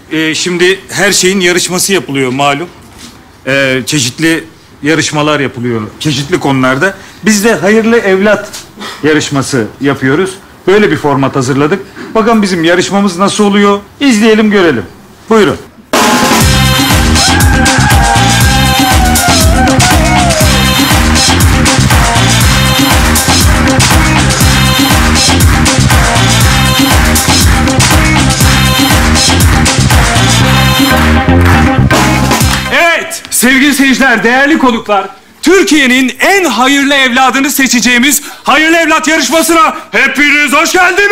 Şimdi her şeyin yarışması yapılıyor malum. Çeşitli yarışmalar yapılıyor, çeşitli konularda. Biz de hayırlı evlat yarışması yapıyoruz. Böyle bir format hazırladık. Bakın bizim yarışmamız nasıl oluyor? İzleyelim, görelim. Buyurun. Sevgili seyirciler, değerli konuklar, Türkiye'nin en hayırlı evladını seçeceğimiz Hayırlı Evlat yarışmasına hepiniz hoş geldiniz.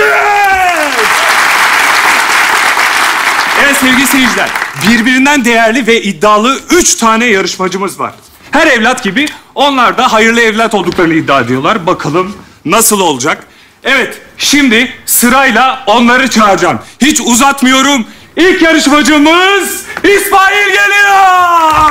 Evet sevgili seyirciler, birbirinden değerli ve iddialı 3 tane yarışmacımız var. Her evlat gibi onlar da hayırlı evlat olduklarını iddia ediyorlar. Bakalım nasıl olacak? Evet, şimdi sırayla onları çağıracağım. Hiç uzatmıyorum. İlk yarışmacımız İsmail geliyor.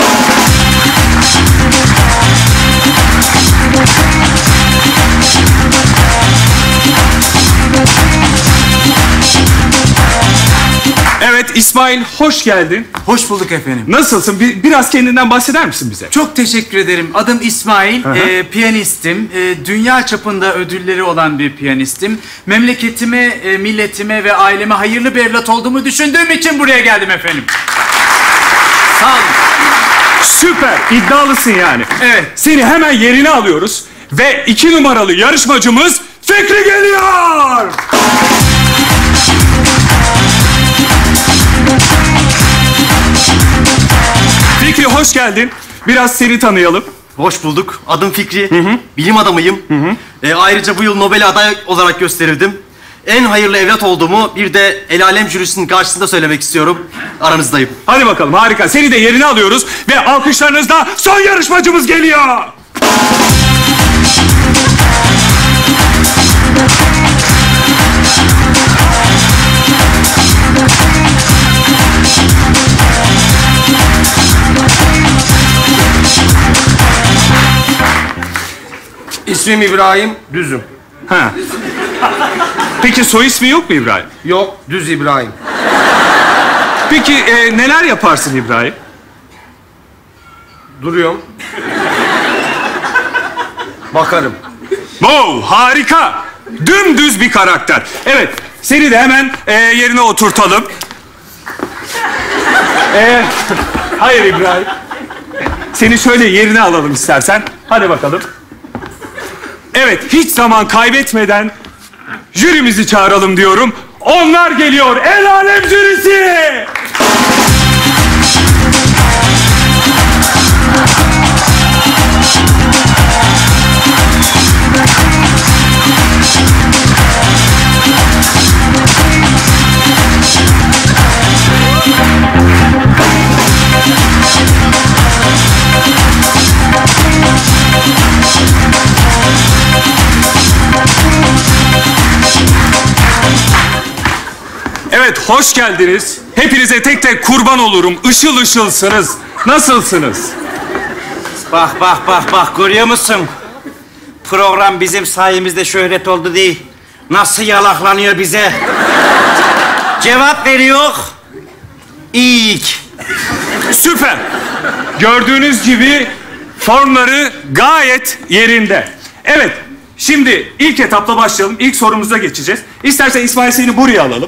Evet İsmail, hoş geldin. Hoş bulduk efendim. Nasılsın? Biraz kendinden bahseder misin bize? Çok teşekkür ederim. Adım İsmail, piyanistim. Dünya çapında ödülleri olan bir piyanistim. Memleketime, milletime ve aileme hayırlı bir evlat olduğumu düşündüğüm için buraya geldim efendim. Sağ olun. Süper, iddialısın yani. Evet. Seni hemen yerine alıyoruz ve 2 numaralı yarışmacımız Fikri geliyor. Fikri hoş geldin. Biraz seni tanıyalım. Hoş bulduk. Adım Fikri. Bilim adamıyım. Ayrıca bu yıl Nobel aday olarak gösterildim. En hayırlı evlat olduğumu bir de El Alem jürisinin karşısında söylemek istiyorum. Aranızdayım. Hadi bakalım, harika. Seni de yerine alıyoruz ve alkışlarınızla son yarışmacımız geliyor. İsmim İbrahim, düzüm. Ha. Peki soy ismi yok mu İbrahim? Yok, düz İbrahim. Peki neler yaparsın İbrahim? Duruyorum. Bakarım. Wow, harika. Dümdüz bir karakter. Evet, seni de hemen yerine oturtalım. Hayır İbrahim. Seni şöyle yerine alalım istersen. Hadi bakalım. Evet, hiç zaman kaybetmeden jürimizi çağıralım diyorum. Onlar geliyor, El Alem jürisi! Evet, hoş geldiniz. Hepinize tek tek kurban olurum. Işıl ışılsınız. Nasılsınız? Bak, görüyor musun? Program bizim sayemizde şöhret oldu değil. Nasıl yalaklanıyor bize? Cevap veriyor. İyiyik. Süper. Gördüğünüz gibi formları gayet yerinde. Evet, şimdi ilk etapla başlayalım. İlk sorumuza geçeceğiz. İstersen İsmail seni buraya alalım.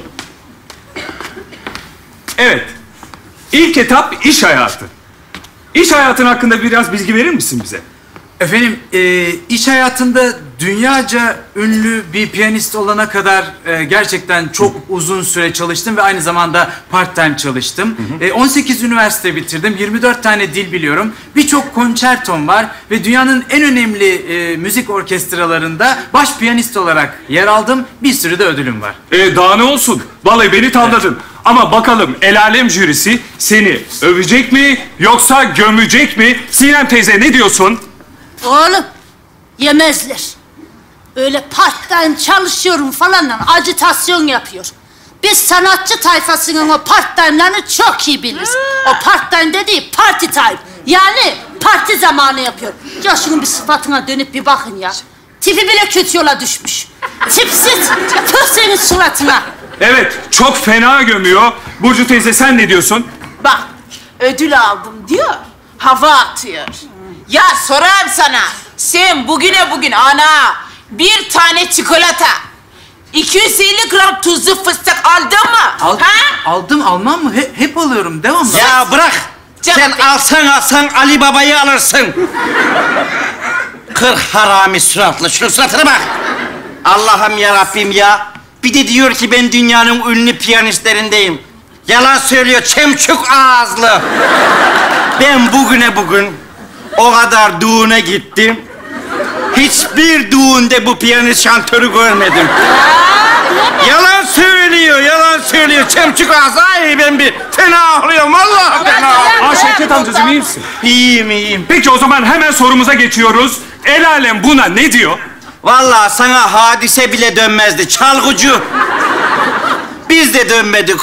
Evet. İlk etap iş hayatı. İş hayatın hakkında biraz bilgi verir misin bize? Efendim, iş hayatında dünyaca ünlü bir piyanist olana kadar gerçekten çok uzun süre çalıştım ve aynı zamanda part-time çalıştım. 18 üniversite bitirdim, 24 tane dil biliyorum, birçok konçertom var ve dünyanın en önemli müzik orkestralarında baş piyanist olarak yer aldım. Bir sürü de ödülüm var. Daha ne olsun? Vallahi beni tavladın. Evet. Ama bakalım El Alem jürisi seni övecek mi yoksa gömecek mi? Sinem teyze ne diyorsun? Oğlum, yemezler. Öyle part-time çalışıyorum falanla acitasyon yapıyor. Biz sanatçı tayfasının o part-time'larını çok iyi biliriz. O part-time dediği party time. Yani parti zamanı yapıyor. Ya şunun bir sıfatına dönüp bir bakın ya. Tipi bile kötü yola düşmüş. Tipsiz. Püh senin suratına. Evet, çok fena gömüyor. Burcu teyze sen ne diyorsun? Bak, ödül aldım diyor, hava atıyor. Ya sorayım sana, sen bugün ana bir tane çikolata, 250 gram tuzlu fıstık aldın mı? Aldım, almam mı? Hep alıyorum, devamlı. Ya bırak. Canım Sen benim. alsan Ali Baba'yı alırsın. Kır harami suratlı. Şunun suratına bak. Allah'ım ya Rabbim ya. Bir de diyor ki ben dünyanın ünlü piyanistlerindeyim. Yalan söylüyor, çemçük ağızlı. Ben bugün o kadar düğüne gittim. Hiçbir düğünde bu piyanist şantörü görmedim. Yalan söylüyor, çemçük ağzı. Ay ben bir fena ağlıyorum, vallahi fena ağlıyorum. Şevket amcacığım iyi misin? İyiyim. Peki o zaman hemen sorumuza geçiyoruz. El alem buna ne diyor? Vallahi sana hadise bile dönmezdi, çalgıcı. Biz de dönmedik.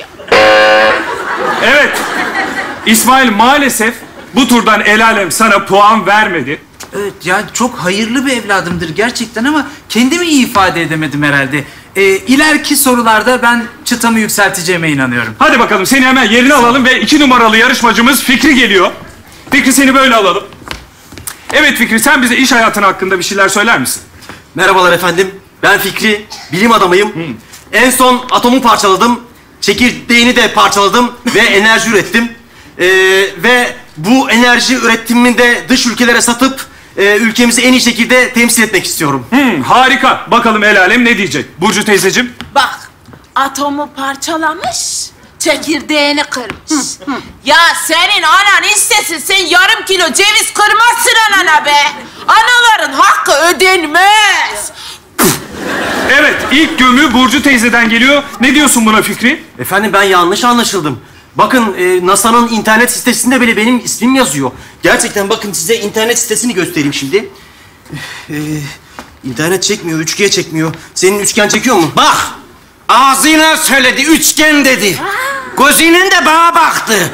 Evet. İsmail maalesef bu turdan el alem sana puan vermedi. Evet, yani çok hayırlı bir evladımdır gerçekten ama kendimi iyi ifade edemedim herhalde. İleriki sorularda ben çıtamı yükselteceğime inanıyorum. Hadi bakalım seni hemen yerine alalım ve 2 numaralı yarışmacımız Fikri geliyor. Fikri seni böyle alalım. Evet Fikri, sen bize iş hayatın hakkında bir şeyler söyler misin? Merhabalar efendim. Ben Fikri, bilim adamıyım. En son atomu parçaladım. Çekirdeğini de parçaladım ve enerji ürettim. Ve bu enerji üretimini de dış ülkelere satıp ülkemizi en iyi şekilde temsil etmek istiyorum. Harika. Bakalım el alem ne diyecek? Burcu teyzeciğim. Bak, atomu parçalamış, çekirdeğini kırmış. Ya senin anan istesin, sen yarım kilo ceviz kırmazsın anana be. Anaların hakkı ödenmez. Evet, ilk gömü Burcu teyzeden geliyor. Ne diyorsun buna Fikri? Efendim ben yanlış anlaşıldım. Bakın NASA'nın internet sitesinde bile benim ismim yazıyor. Gerçekten bakın size internet sitesini göstereyim şimdi. İnternet çekmiyor, 3G çekmiyor. Senin üçgen çekiyor mu? Bak, ağzıyla söyledi, üçgen dedi. Gözüyle de bana baktı.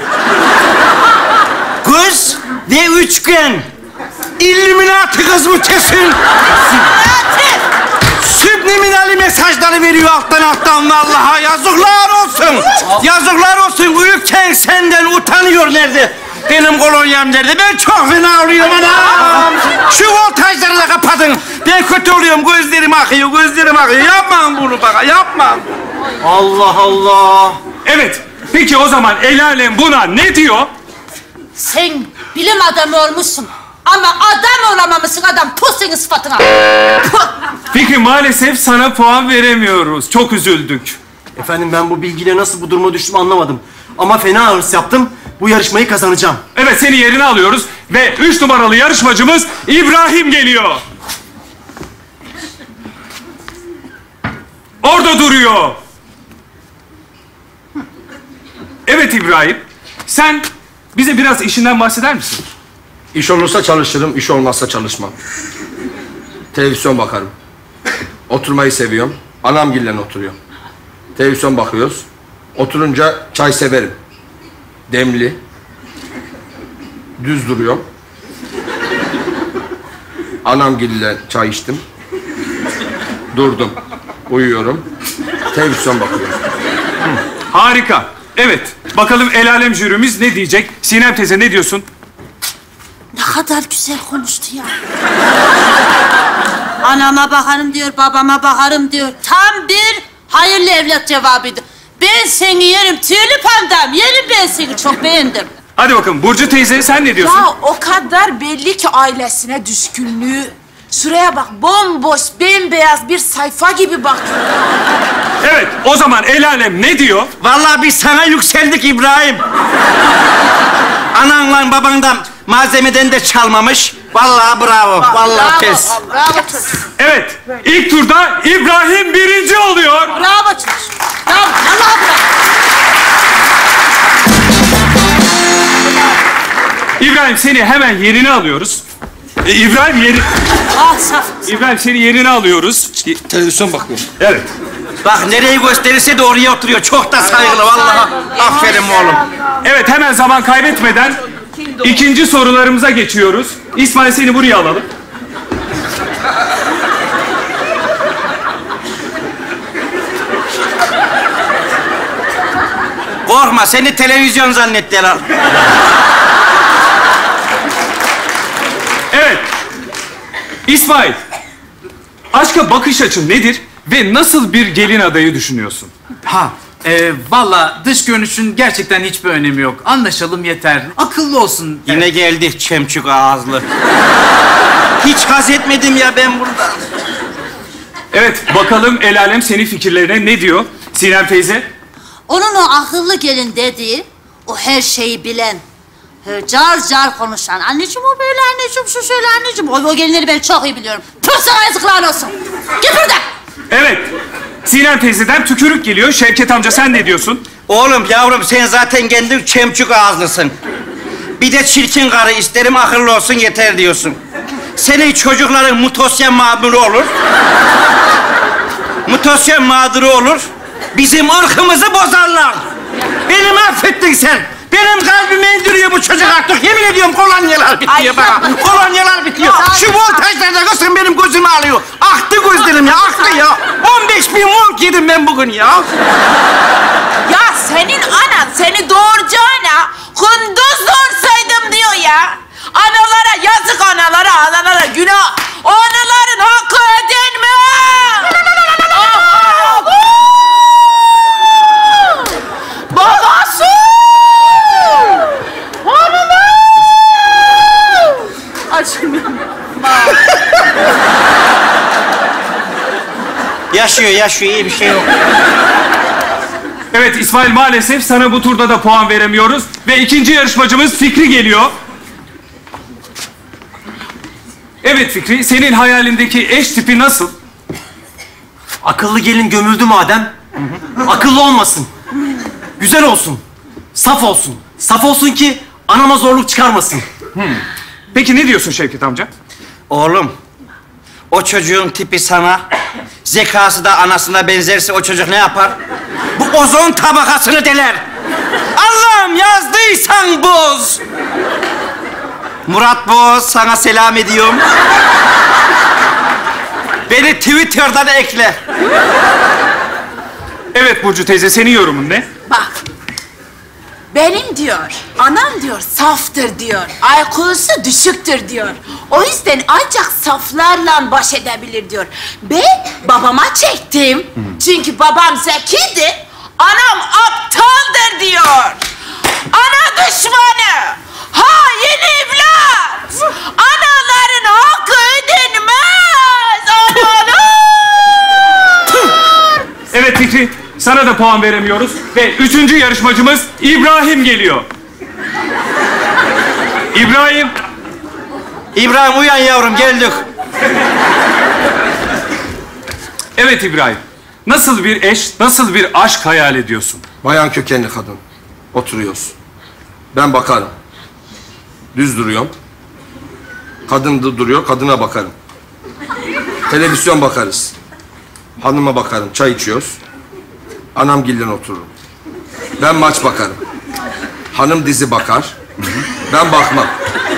Göz ve üçgen. İlluminati kız bu kesin. Subliminali mesajları veriyor alttan vallahi. Yazıklar olsun. Yazıklar olsun. Ülken senden utanıyor nerede? Benim kolonyam nerede? Ben çok fena oluyorum anam. Şu voltajları da kapatın. Ben kötü oluyorum. Gözlerim akıyor. Yapmayın bunu bana, yapmayın. Allah Allah. Evet. Peki o zaman el alem buna ne diyor? Sen bilim adamı olmuşsun. Ama adam olamamışsın adam. Puh senin sıfatına. Puh. Fikri maalesef sana puan veremiyoruz. Çok üzüldük. Efendim ben bu bilgiyle nasıl bu duruma düştüm anlamadım. Ama fena hırs yaptım. Bu yarışmayı kazanacağım. Evet, seni yerine alıyoruz ve 3 numaralı yarışmacımız İbrahim geliyor. Orada duruyor. Evet İbrahim, sen bize biraz işinden bahseder misin? İş olursa çalışırım, iş olmazsa çalışmam. Televizyon bakarım. Oturmayı seviyorum. Anamgille oturuyorum. Televizyon bakıyoruz. Oturunca çay severim. Demli. Düz duruyorum. Anamgille çay içtim. Durdum. Uyuyorum. Televizyon bakıyorum. Harika. Evet, bakalım el alem jürimiz ne diyecek? Sinem teyze ne diyorsun? Ne kadar güzel konuştu ya. Anama bakarım diyor, babama bakarım diyor. Tam bir hayırlı evlat cevabıydı. Ben seni yerim, tüylü pandam. Yerim ben seni, çok beğendim. Hadi bakalım Burcu teyze sen ne diyorsun? Ya o kadar belli ki ailesine düşkünlüğü. Şuraya bak, bomboş, bembeyaz bir sayfa gibi bakıyor. Evet, o zaman el alem ne diyor? Vallahi biz sana yükseldik İbrahim. Ananla babandan malzemeden de çalmamış. Vallahi bravo. Vallahi pes. Bravo çocuk. Evet, ilk turda İbrahim birinci oluyor. Bravo çocuk. Bravo, vallahi bravo. İbrahim seni hemen yerine alıyoruz. İbrahim yeri... Ah saf. İbrahim seni yerine alıyoruz. Televizyon bakıyor. Evet. Bak nereyi gösterirse de oraya oturuyor. Çok da saygılı vallahi. Aferin oğlum. Evet, hemen zaman kaybetmeden ikinci sorularımıza geçiyoruz. İsmail seni buraya alalım. Korkma, seni televizyon zannettiler. Evet. İsmail, aşka bakış açın nedir ve nasıl bir gelin adayı düşünüyorsun? Valla dış görünüşün gerçekten hiçbir önemi yok. Anlaşalım yeter. Akıllı olsun. Yine geldi çemçük ağızlı. Hiç haz etmedim ya ben burada. Evet, bakalım el alem senin fikirlerine ne diyor? Sinem teyze? Onun o akıllı gelin dediği, o her şeyi bilen, car car konuşan. Anneciğim o böyle, anneciğim şu şöyle, anneciğim. O gelinleri ben çok iyi biliyorum. Tüh sana yazıklar olsun. Git buradan. Evet. Sinem teyzeden tükürük geliyor. Şevket amca sen ne diyorsun? Oğlum yavrum sen zaten kendin çemçük ağızlısın. Bir de çirkin karı isterim akıllı olsun yeter diyorsun. Senin çocukların mutasyon mağduru olur. Mutasyon mağduru olur. Bizim ırkımızı bozarlar. Beni mahvettin sen. Benim kalbimi indiriyor bu çocuk artık. Yemin ediyorum kolonyalar bitiyor bana. Kolonyalar bitiyor. Şu voltajlarda kızım benim gözümü alıyor. Aktı gözlerim ya, aktı ya. 15.000 volt yedim ben bugün ya. Ya senin anan seni doğuracağına kunduz doğursaydım diyor ya. Analara yazık, analara günah. O anaların hakkı ödenmez. Babası! Aşkım. Yaşıyor iyi bir şey yok. Evet İsmail, maalesef sana bu turda da puan veremiyoruz. Ve ikinci yarışmacımız Fikri geliyor. Evet Fikri, senin hayalindeki eş tipi nasıl? Akıllı gelin gömüldü madem. Akıllı olmasın. Güzel olsun. Saf olsun. Saf olsun ki anama zorluk çıkarmasın. Peki ne diyorsun Şevket amca? Oğlum, o çocuğun tipi sana, zekası da anasına benzerse o çocuk ne yapar? Bu ozon tabakasını deler. Allah'ım yazdıysan boz. Murat Boz, sana selam ediyorum. Beni Twitter'dan ekle. Evet Burcu teyze, senin yorumun ne? Bak. Benim diyor, anam diyor saftır diyor. IQ'su düşüktür diyor. O yüzden ancak saflarla baş edebilir diyor. Ben babama çektim. Çünkü babam zekiydi. Anam aptaldır diyor. Ana düşmanı. Hain evlat. Anaların hakkı ödenmez. Analar. Evet Fikri, sana da puan veremiyoruz. Ve üçüncü yarışmacımız İbrahim geliyor. İbrahim. İbrahim uyan yavrum, geldik. Evet İbrahim. Nasıl bir eş, nasıl bir aşk hayal ediyorsun? Bayan kökenli kadın. Oturuyoruz. Ben bakarım. Düz duruyorum. Kadın da duruyor, kadına bakarım. Televizyon bakarız. Hanıma bakarım, çay içiyoruz. Anamgillen otururum. Ben maç bakarım. Hanım dizi bakar. Ben bakmam.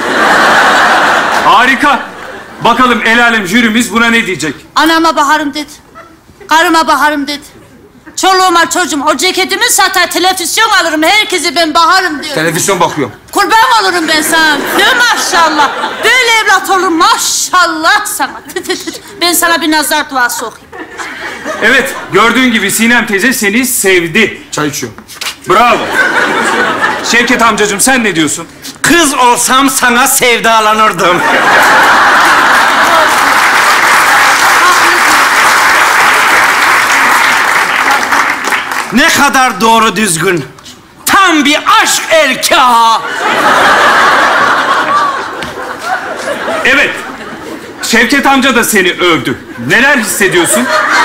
Harika. Bakalım el alem jürimiz buna ne diyecek? Anama baharım dedi. Karıma baharım dedi. Çoluğuma çocuğum o ceketimi satar, televizyon alırım, herkese ben baharım diyor. Televizyon bakıyorum. Kurban olurum ben sana. Diyor maşallah. Böyle evlat olur maşallah sana. Ben sana bir nazar duası okuyayım. Evet, gördüğün gibi Sinem teyze seni sevdi. Çay içiyorum. Bravo. Şevket amcacığım sen ne diyorsun? Kız olsam sana sevdalanırdım. Ne kadar doğru düzgün. Tam bir aşk erkeği. Evet. Şevket amca da seni övdü. Neler hissediyorsun?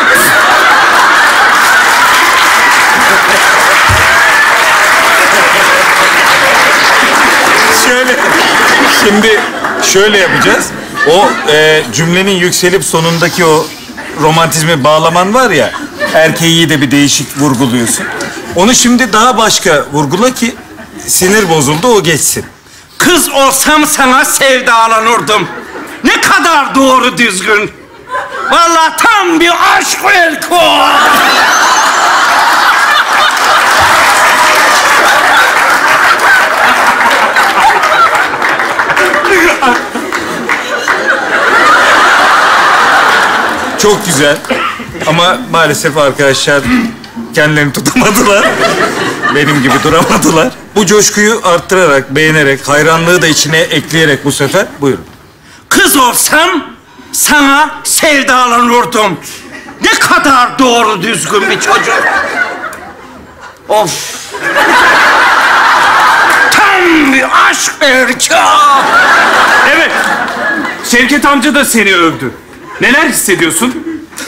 Şimdi şöyle yapacağız. O cümlenin yükselip sonundaki o romantizmi bağlaman var ya, erkeği de bir değişik vurguluyorsun. Onu şimdi daha başka vurgula ki sinir bozuldu, o geçsin. Kız olsam sana sevdalanırdım. Ne kadar doğru düzgün. Vallahi tam bir aşk erkeği. Çok güzel. Ama maalesef arkadaşlar kendilerini tutamadılar. Benim gibi duramadılar. Bu coşkuyu arttırarak, beğenerek, hayranlığı da içine ekleyerek bu sefer buyurun. Kız olsam sana sevdalanırdım. Ne kadar doğru düzgün bir çocuk. Of. Tam bir aşk erkeği. Evet. Şevket amca da seni övdü. Neler hissediyorsun?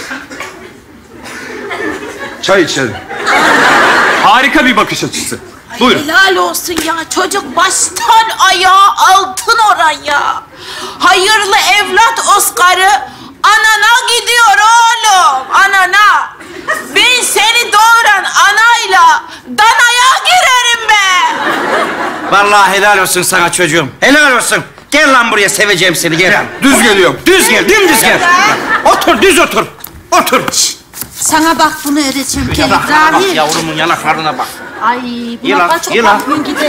Çay içelim. Harika bir bakış açısı. Buyurun. Helal olsun ya. Çocuk baştan ayağa altın oran ya. Hayırlı evlat Oscar'ı anana gidiyor oğlum. Anana. Ben seni doğuran anayla danaya girerim be. Vallahi helal olsun sana çocuğum. Helal olsun. Gel lan buraya, seveceğim seni, gel. Düz geliyorum. Düz gel, dümdüz gel. Otur, düz otur. Otur. Sana bak bunu öğreteceğim. Gel Yanaklarına bak, İbrahim. yavrumun yanaklarına bak. Ay buna Yılan, kaç yılan. gün gider.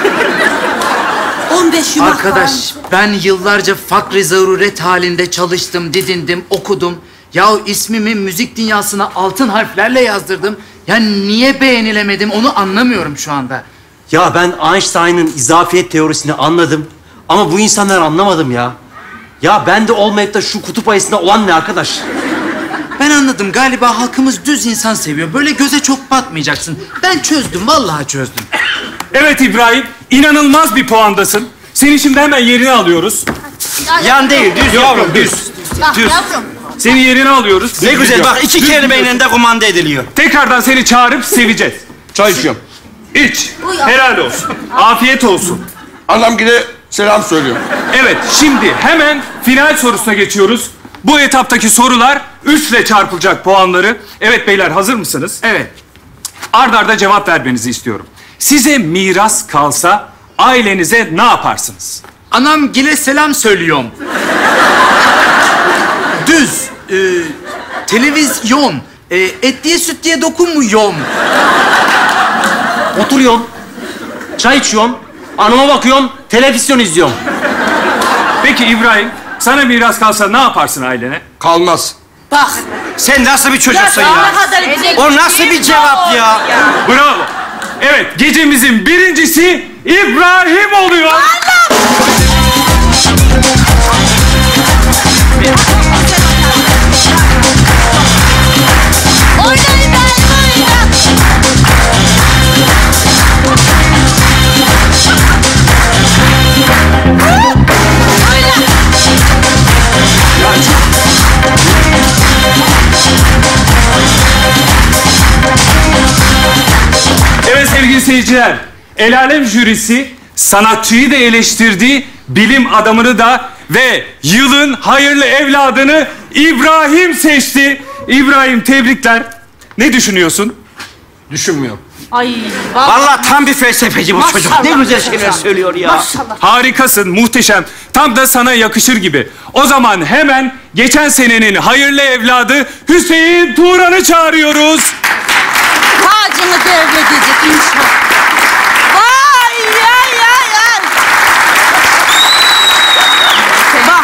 15 yumak Arkadaş, var. ben yıllarca fakr-i zaruret halinde çalıştım, didindim, okudum. Yahu ismimi müzik dünyasına altın harflerle yazdırdım. Ya niye beğenilemedim onu anlamıyorum şu anda. Ya ben Einstein'ın izafiyet teorisini anladım. Ama bu insanlar anlamadım ya. Ya bende olmayıp da şu kutup ayısında olan ne arkadaş? Ben anladım. Galiba halkımız düz insan seviyor. Böyle göze çok batmayacaksın. Ben çözdüm, vallahi çözdüm. Evet İbrahim, inanılmaz bir puandasın. Seni şimdi hemen yerine alıyoruz. Yan değil, düz yavrum, düz. Bak düz. yavrum. Seni yerine alıyoruz. Ne güzel, bak iki Düz kelimeyle de kumanda ediliyor. Tekrardan seni çağırıp seveceğiz. Çay içiyorum. İç. Buyur. Helal olsun. Afiyet olsun. Anam gide selam söylüyor. Evet, şimdi hemen final sorusuna geçiyoruz. Bu etaptaki sorular 3 ile çarpılacak puanları. Evet beyler, hazır mısınız? Evet. Ard arda cevap vermenizi istiyorum. Size miras kalsa ailenize ne yaparsınız? Anam gile selam söylüyorum. Düz. Televizyon. Etliye sütliye dokunmuyorum. Oturuyorum, çay içiyorum, anama bakıyorum, televizyon izliyorum. Peki İbrahim, sana miras kalsa ne yaparsın ailene? Kalmaz. Bak. Sen nasıl bir çocuksun ya? kadar O nasıl bir cevap ya? Bravo. Evet, gecemizin birincisi İbrahim oluyor. Oynayın ben oynayın. Evet sevgili seyirciler, El Alem jürisi sanatçıyı da eleştirdi, bilim adamını da ve yılın hayırlı evladını İbrahim seçti. İbrahim, tebrikler. Ne düşünüyorsun? Düşünmüyorum. Ay. Vallahi tam bir felsefeci bu çocuk. Ne güzel şeyler söylüyor ya. Maşallah. Harikasın, muhteşem. Tam da sana yakışır gibi. O zaman hemen geçen senenin hayırlı evladı Hüseyin Turan'ı çağırıyoruz. Tacını devredecek inşallah. Ay ay ay ay. Bak.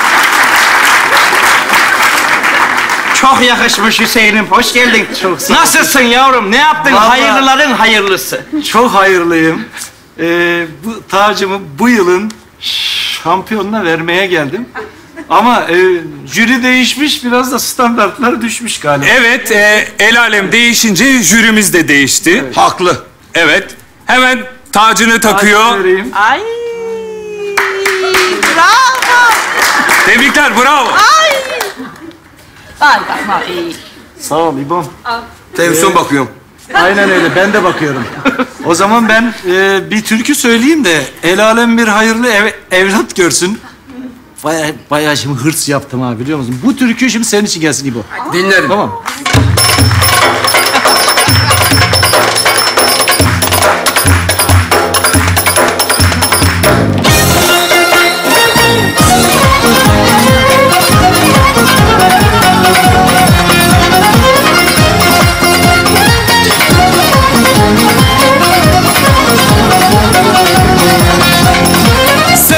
Çok yakışmış Hüseyin'im. Hoş geldin. Nasılsın yavrum? Ne yaptın? Vallahi- Hayırlıların hayırlısı. Çok hayırlıyım. Bu tacımı bu yılın şampiyonuna vermeye geldim. Ama jüri değişmiş, biraz da standartlar düşmüş galiba. Evet, El Alem değişince jürimiz de değişti. Haklı. Evet, hemen tacını takıyor. Tacı vereyim. Ay. Bravo. Tebrikler, bravo. Ay bakma iyi. Sağ ol İbom. Televizyon bakıyorum. Aynen öyle, ben de bakıyorum. O zaman ben bir türkü söyleyeyim de el alem bir hayırlı evlat görsün. Bayağı şimdi hırs yaptım ha, biliyor musun? Bu türkü şimdi senin için gelsin İbo. Dinlerim. Tamam.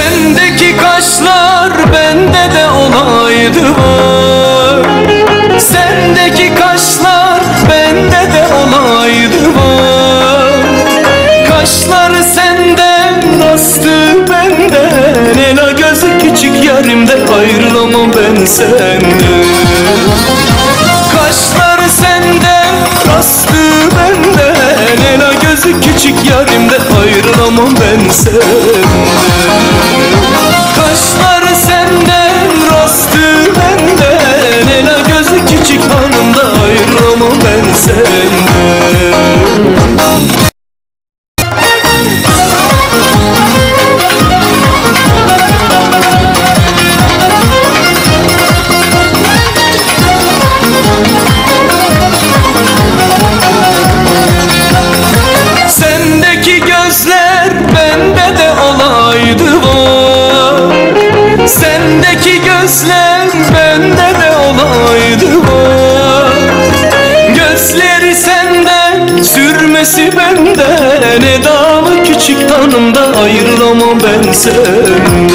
Sendeki kaşlar bende de olaydı var. senden, rastı benden, ela gözü küçük yarimde, ayrılamam ben senden. Kaşları senden, rastı benden, ela gözü küçük yarimde, ayrılamam ben senden. Kaşları senden, rastı benden, ela gözü küçük hanımda, ayrılamam ben senden. Sendeki gözler bende de olaydı var. Sendeki gözler bende de olaydı var. Gözleri senden, sürmesi benden, edalı küçük tanımda, ayrılamam ben senden.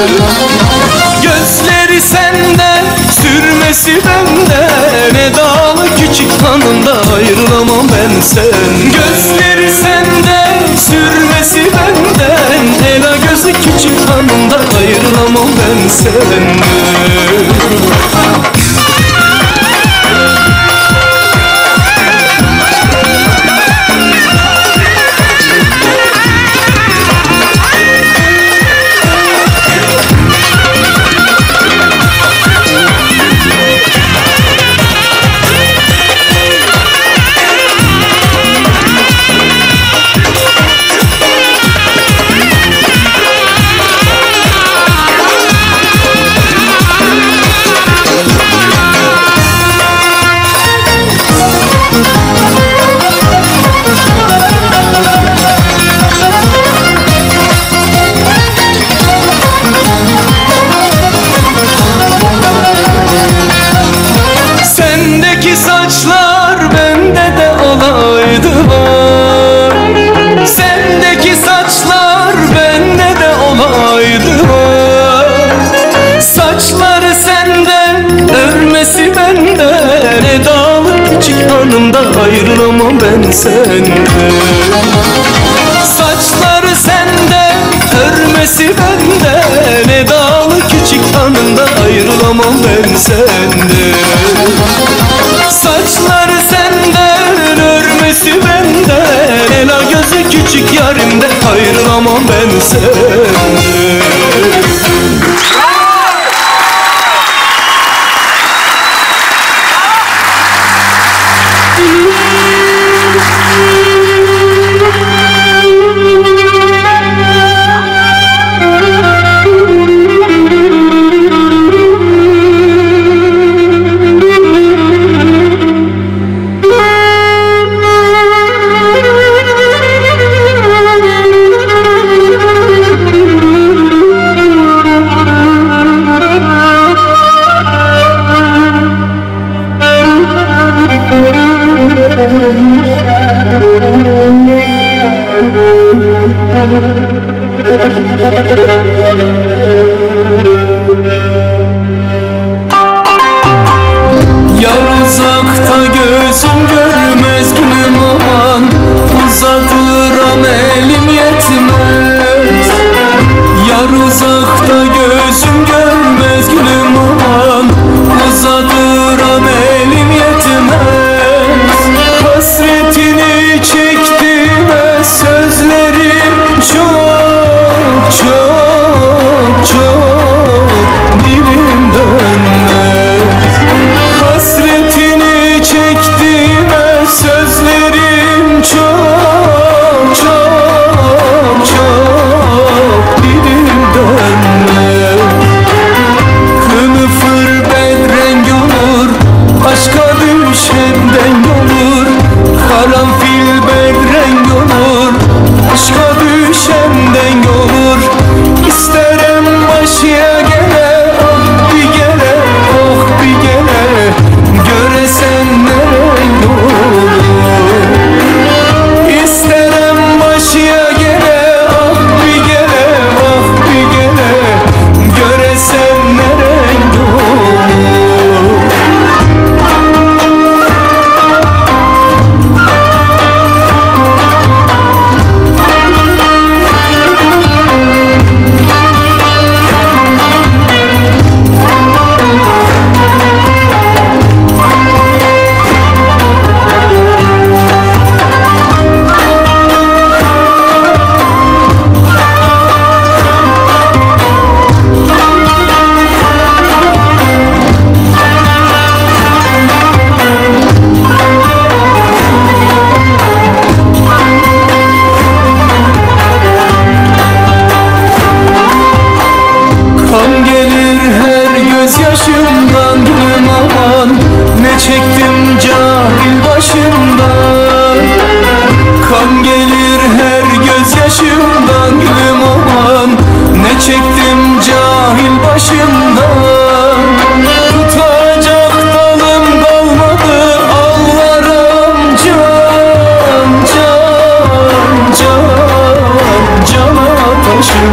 Gözleri senden, sürmesi benden, edalı küçük hanımda, ayrılamam ben sen. Gözleri senden, sürmesi benden, ela gözü küçük hanımda, ayrılamam ben senden. Sendeki saçlar bende de olaydı var. Sendeki saçlar bende de olaydı var. Saçları senden, örmesi benden, edalı küçük hanımda, ayrılamam ben senden. Saçları senden, örmesi benden, edalı küçük hanımda, ayrılamam ben senden. Saçları senden, örmesi benden, ela gözü küçük yarimde, ayrılamam ben senden. Yar uzakta gözüm görmez gülüm aman, uzatıram elim yetmez. Yar uzakta gözüm görmez gülüm aman, uzatıram elim yetmez. Hasretini çektim ve sözlerim çok çok çok dilim dönmez. Hasretini çektim ve sözlerim çok çok çok dilim dönmez. başım